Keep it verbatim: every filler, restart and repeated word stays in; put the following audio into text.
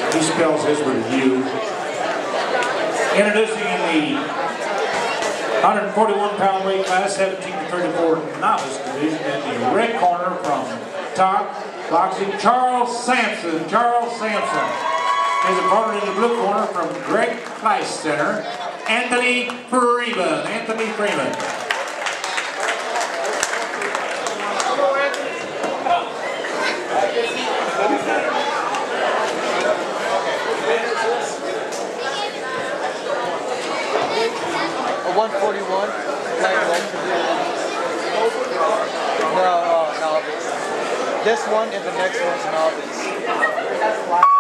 He spells his with a U. Introducing in the one forty-one pound weight class, seventeen to thirty-four novice division, in the red corner from Tock, boxing, Charles Sampson. Charles Sampson. His opponent in the blue corner from Greg Price Center, Anthony Freeman. Anthony Freeman. A one forty-one. No, uh, novice. This one and the next one's novice.